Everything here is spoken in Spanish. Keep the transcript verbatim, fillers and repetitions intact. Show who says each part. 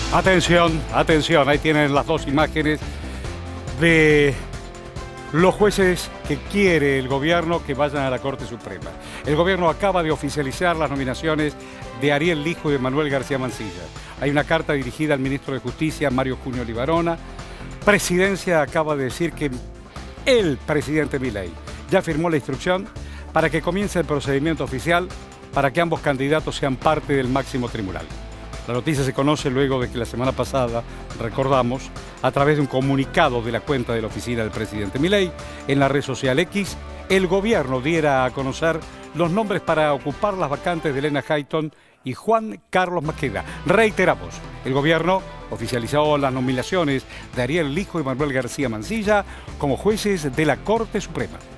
Speaker 1: Atención, atención, ahí tienen las dos imágenes de los jueces que quiere el gobierno que vayan a la Corte Suprema. El gobierno acaba de oficializar las nominaciones de Ariel Lijo y de Manuel García Mancilla. Hay una carta dirigida al ministro de Justicia, Mario Cunio Libarona. Presidencia acaba de decir que el presidente Milei ya firmó la instrucción para que comience el procedimiento oficial para que ambos candidatos sean parte del máximo tribunal. La noticia se conoce luego de que la semana pasada, recordamos, a través de un comunicado de la cuenta de la oficina del presidente Milei, en la red social X, el gobierno diera a conocer los nombres para ocupar las vacantes de Elena Hayton y Juan Carlos Maqueda. Reiteramos, el gobierno oficializó las nominaciones de Ariel Lijo y Manuel García Mancilla como jueces de la Corte Suprema.